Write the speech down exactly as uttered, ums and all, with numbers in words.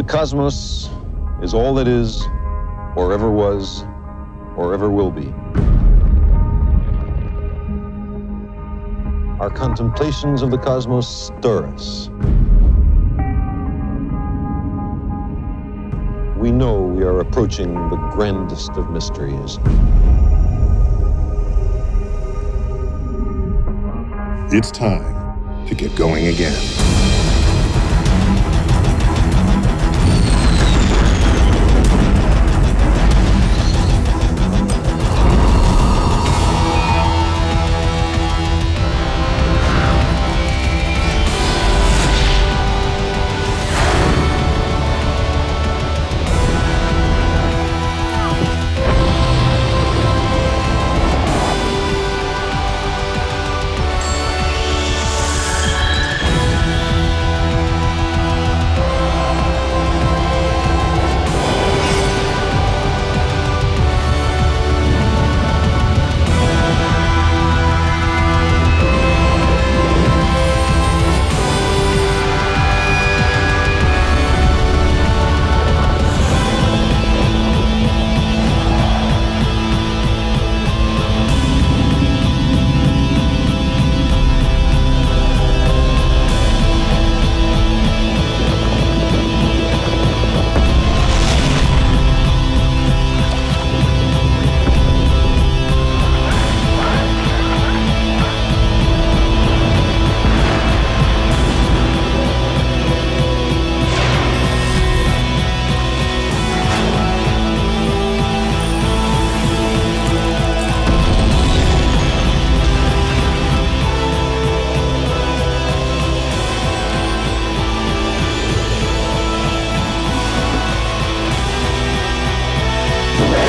cosmos is all that is, or ever was, or ever will be. Our contemplations of the cosmos stir us. We know we are approaching the grandest of mysteries. It's time to get going again. Yeah.